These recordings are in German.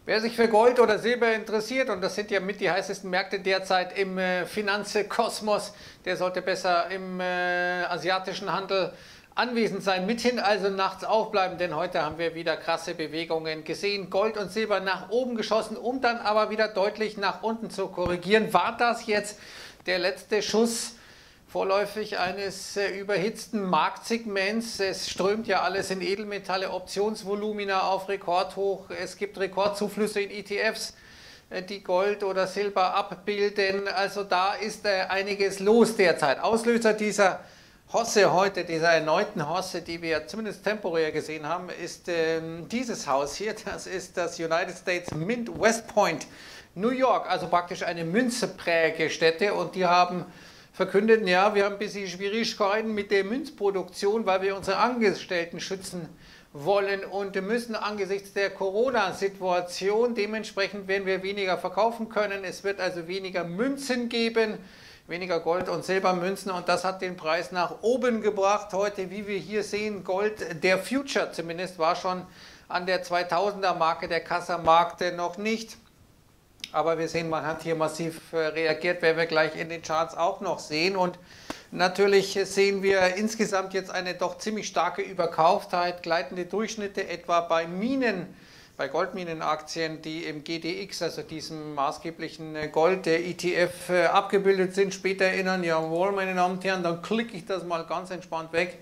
Wer sich für Gold oder Silber interessiert, und das sind ja mit die heißesten Märkte derzeit im Finanzkosmos, der sollte besser im asiatischen Handel anwesend sein, mithin also nachts aufbleiben, denn heute haben wir wieder krasse Bewegungen gesehen. Gold und Silber nach oben geschossen, um dann aber wieder deutlich nach unten zu korrigieren. War das jetzt der letzte Schuss vorläufig eines überhitzten Marktsegments? Es strömt ja alles in Edelmetalle, Optionsvolumina auf Rekordhoch. Es gibt Rekordzuflüsse in ETFs, die Gold oder Silber abbilden. Also da ist einiges los derzeit. Auslöser dieser Hosse heute, dieser erneuten Hosse, die wir zumindest temporär gesehen haben, ist dieses Haus hier. Das ist das United States Mint West Point, New York, also praktisch eine Münzprägestätte, und die haben verkündet, ja, wir haben ein bisschen Schwierigkeiten mit der Münzproduktion, weil wir unsere Angestellten schützen wollen und müssen angesichts der Corona-Situation. Dementsprechend werden wir weniger verkaufen können. Es wird also weniger Münzen geben, weniger Gold- und Silbermünzen, und das hat den Preis nach oben gebracht. Heute, wie wir hier sehen, Gold, der Future zumindest, war schon an der 2000er-Marke, der Kassamarkt noch nicht. Aber wir sehen, man hat hier massiv reagiert, werden wir gleich in den Charts auch noch sehen. Und natürlich sehen wir insgesamt jetzt eine doch ziemlich starke Überkauftheit, gleitende Durchschnitte etwa bei Goldminenaktien, die im GDX, also diesem maßgeblichen Gold-ETF, abgebildet sind. Später erinnern, jawohl, meine Damen und Herren, dann klicke ich das mal ganz entspannt weg.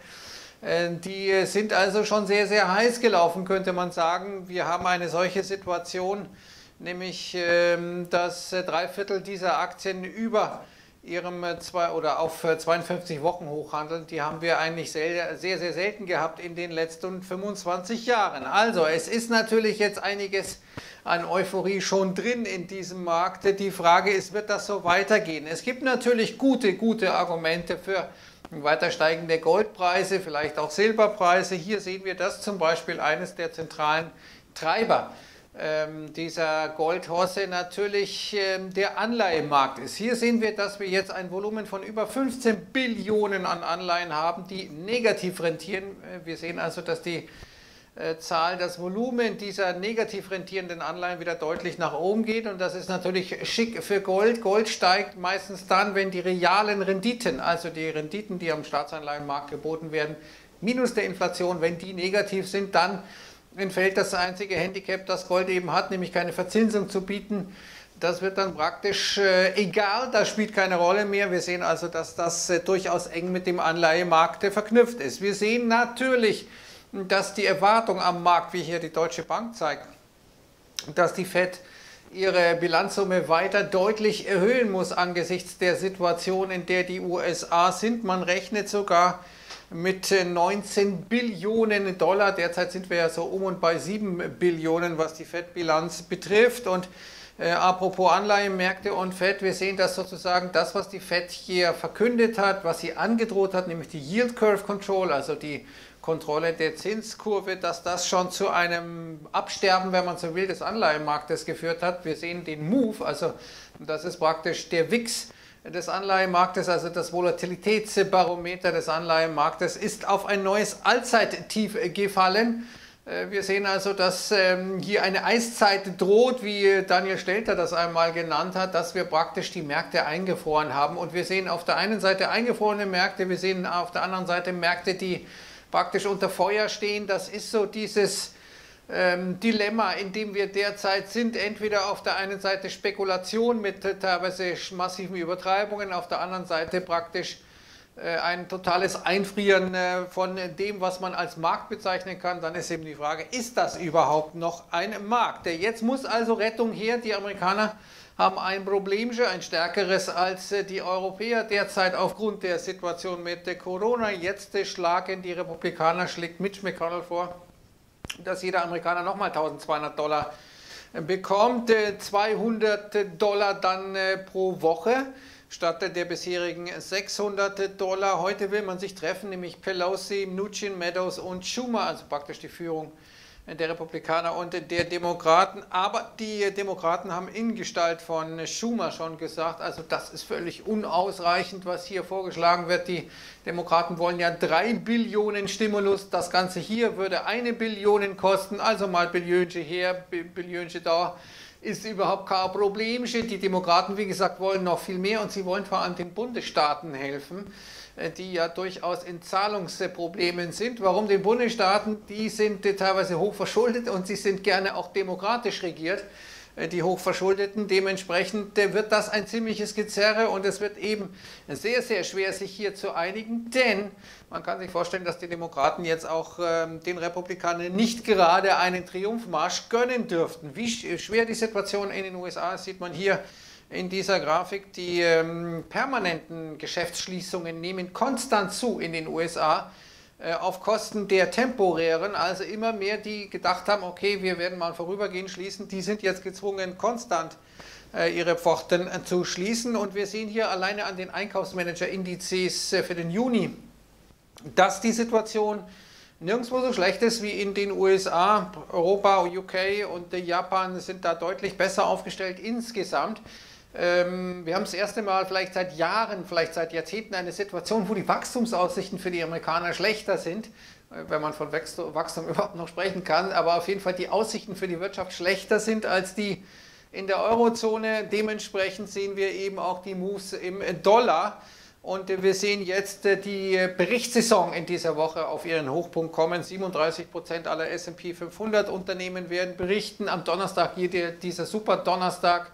Die sind also schon sehr, sehr heiß gelaufen, könnte man sagen. Wir haben eine solche Situation, nämlich dass 3/4 dieser Aktien über ihrem auf 52 Wochen hochhandeln. Die haben wir eigentlich sehr, sehr, sehr selten gehabt in den letzten 25 Jahren. Also es ist natürlich jetzt einiges an Euphorie schon drin in diesem Markt. Die Frage ist, wird das so weitergehen? Es gibt natürlich gute Argumente für weiter steigende Goldpreise, vielleicht auch Silberpreise. Hier sehen wir das zum Beispiel eines der zentralen Treiber dieser Goldhosse natürlich der Anleihemarkt ist. Hier sehen wir, dass wir jetzt ein Volumen von über 15 Billionen an Anleihen haben, die negativ rentieren. Wir sehen also, dass die das Volumen dieser negativ rentierenden Anleihen wieder deutlich nach oben geht, und das ist natürlich schick für Gold. Gold steigt meistens dann, wenn die realen Renditen, also die Renditen, die am Staatsanleihenmarkt geboten werden, minus der Inflation, wenn die negativ sind, dann entfällt das einzige Handicap, das Gold eben hat, nämlich keine Verzinsung zu bieten. Das wird dann praktisch egal, das spielt keine Rolle mehr. Wir sehen also, dass das durchaus eng mit dem Anleihemarkt verknüpft ist. Wir sehen natürlich, dass die Erwartung am Markt, wie hier die Deutsche Bank zeigt, dass die FED ihre Bilanzsumme weiter deutlich erhöhen muss angesichts der Situation, in der die USA sind. Man rechnet sogar mit 19 Billionen Dollar. Derzeit sind wir ja so um und bei 7 Billionen, was die FED-Bilanz betrifft. Und apropos Anleihenmärkte und FED, wir sehen, dass sozusagen das, was die FED hier verkündet hat, was sie angedroht hat, nämlich die Yield Curve Control, also die Kontrolle der Zinskurve, dass das schon zu einem Absterben, wenn man so will, des Anleihenmarktes geführt hat. Wir sehen den Move, also das ist praktisch der WIX des Anleihenmarktes, also das Volatilitätsbarometer des Anleihenmarktes, ist auf ein neues Allzeittief gefallen. Wir sehen also, dass hier eine Eiszeit droht, wie Daniel Stelter das einmal genannt hat, dass wir praktisch die Märkte eingefroren haben. Und wir sehen auf der einen Seite eingefrorene Märkte, wir sehen auf der anderen Seite Märkte, die praktisch unter Feuer stehen. Das ist so dieses Dilemma, in dem wir derzeit sind. Entweder auf der einen Seite Spekulation mit teilweise massiven Übertreibungen, auf der anderen Seite praktisch ein totales Einfrieren von dem, was man als Markt bezeichnen kann. Dann ist eben die Frage, ist das überhaupt noch ein Markt? Jetzt muss also Rettung her. Die Amerikaner haben ein Problemchen, ein stärkeres als die Europäer derzeit aufgrund der Situation mit Corona. Jetzt schlagen die Republikaner, schlägt Mitch McConnell vor, dass jeder Amerikaner nochmal $1.200 bekommt, $200 dann pro Woche statt der bisherigen $600. Heute will man sich treffen, nämlich Pelosi, Mnuchin, Meadows und Schumer, also praktisch die Führung der Republikaner und der Demokraten. Aber die Demokraten haben in Gestalt von Schumer schon gesagt, also das ist völlig unausreichend, was hier vorgeschlagen wird. Die Demokraten wollen ja 3 Billionen Stimulus. Das Ganze hier würde 1 Billion kosten, also mal Billionchen her, Billionchen da. Ist überhaupt kein Problem. Die Demokraten, wie gesagt, wollen noch viel mehr und sie wollen vor allem den Bundesstaaten helfen, die ja durchaus in Zahlungsproblemen sind. Warum den Bundesstaaten? Die sind teilweise hochverschuldet und sie sind gerne auch demokratisch regiert, die Hochverschuldeten. Dementsprechend wird das ein ziemliches Gezerre und es wird eben sehr, sehr schwer, sich hier zu einigen, denn man kann sich vorstellen, dass die Demokraten jetzt auch den Republikanern nicht gerade einen Triumphmarsch gönnen dürften. Wie schwer die Situation in den USA ist, sieht man hier in dieser Grafik. Die permanenten Geschäftsschließungen nehmen konstant zu in den USA auf Kosten der temporären, also immer mehr, die gedacht haben, okay, wir werden mal vorübergehend schließen, die sind jetzt gezwungen, konstant ihre Pforten zu schließen. Und wir sehen hier alleine an den Einkaufsmanager-Indizes für den Juni, dass die Situation nirgendwo so schlecht ist wie in den USA. Europa, UK und Japan sind da deutlich besser aufgestellt insgesamt. Wir haben das erste Mal vielleicht seit Jahren, vielleicht seit Jahrzehnten eine Situation, wo die Wachstumsaussichten für die Amerikaner schlechter sind, wenn man von Wachstum überhaupt noch sprechen kann, aber auf jeden Fall die Aussichten für die Wirtschaft schlechter sind als die in der Eurozone. Dementsprechend sehen wir eben auch die Moves im Dollar. Und wir sehen jetzt die Berichtssaison in dieser Woche auf ihren Hochpunkt kommen. 37% aller S&P 500 Unternehmen werden berichten. Am Donnerstag, dieser super Donnerstag,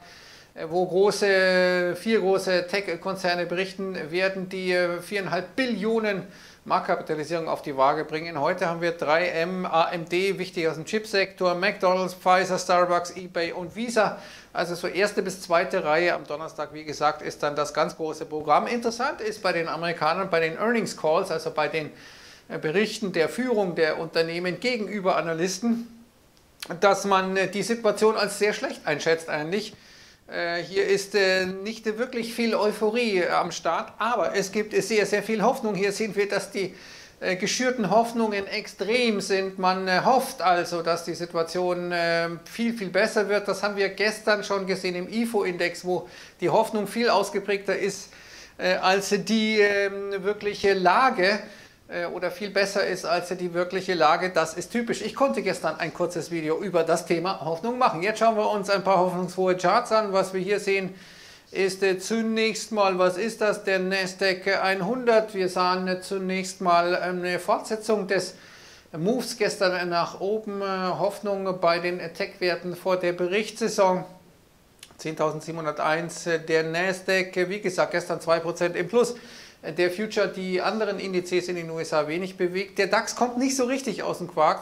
wo vier große Tech-Konzerne berichten, werden die 4,5 Billionen Marktkapitalisierung auf die Waage bringen. Heute haben wir 3M, AMD, wichtig aus dem Chipsektor, McDonald's, Pfizer, Starbucks, eBay und Visa. Also so erste bis zweite Reihe am Donnerstag, wie gesagt, ist dann das ganz große Programm. Interessant ist bei den Amerikanern, bei den Earnings Calls, also bei den Berichten der Führung der Unternehmen gegenüber Analysten, dass man die Situation als sehr schlecht einschätzt eigentlich. Hier ist nicht wirklich viel Euphorie am Start, aber es gibt sehr, sehr viel Hoffnung. Hier sehen wir, dass die geschürten Hoffnungen extrem sind. Man hofft also, dass die Situation viel, viel besser wird. Das haben wir gestern schon gesehen im IFO-Index, wo die Hoffnung viel ausgeprägter ist als die wirkliche Lage. Oder viel besser ist als die wirkliche Lage. Das ist typisch. Ich konnte gestern ein kurzes Video über das Thema Hoffnung machen. Jetzt schauen wir uns ein paar hoffnungsfrohe Charts an. Was wir hier sehen, ist zunächst mal, was ist das? Der Nasdaq 100. Wir sahen zunächst mal eine Fortsetzung des Moves gestern nach oben. Hoffnung bei den Tech-Werten vor der Berichtssaison. 10.701 der Nasdaq. Wie gesagt, gestern 2% im Plus. Der Future, die anderen Indizes in den USA wenig bewegt. Der DAX kommt nicht so richtig aus dem Quark,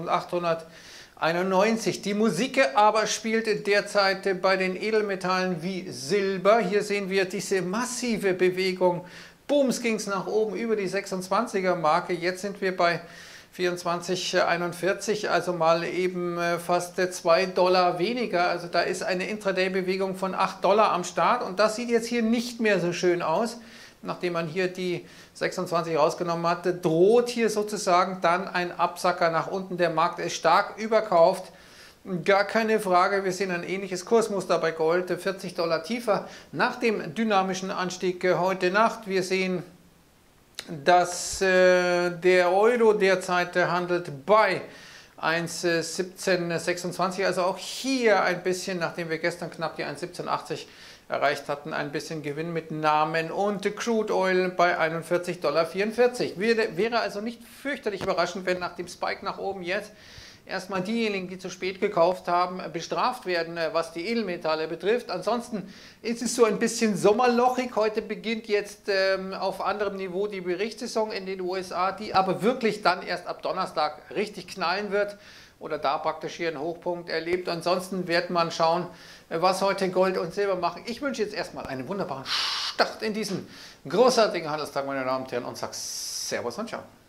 12.891. Die Musik aber spielt derzeit bei den Edelmetallen wie Silber. Hier sehen wir diese massive Bewegung. Booms ging es nach oben über die 26er Marke. Jetzt sind wir bei 24,41, also mal eben fast $2 weniger. Also da ist eine Intraday-Bewegung von $8 am Start und das sieht jetzt hier nicht mehr so schön aus. Nachdem man hier die 26 rausgenommen hatte, droht hier sozusagen dann ein Absacker nach unten. Der Markt ist stark überkauft, gar keine Frage. Wir sehen ein ähnliches Kursmuster bei Gold, $40 tiefer nach dem dynamischen Anstieg heute Nacht. Wir sehen, dass der Euro derzeit handelt bei 1,1726, also auch hier ein bisschen, nachdem wir gestern knapp die 1,1780 erreicht hatten, ein bisschen Gewinn mit Namen und Crude Oil bei $41,44. Wäre also nicht fürchterlich überraschend, wenn nach dem Spike nach oben jetzt erstmal diejenigen, die zu spät gekauft haben, bestraft werden, was die Edelmetalle betrifft. Ansonsten ist es so ein bisschen sommerlochig. Heute beginnt jetzt auf anderem Niveau die Berichtssaison in den USA, die aber wirklich dann erst ab Donnerstag richtig knallen wird oder da praktisch hier einen Hochpunkt erlebt. Ansonsten wird man schauen, was heute Gold und Silber machen. Ich wünsche jetzt erstmal einen wunderbaren Start in diesen großartigen Handelstag, meine Damen und Herren, und sage Servus und Ciao.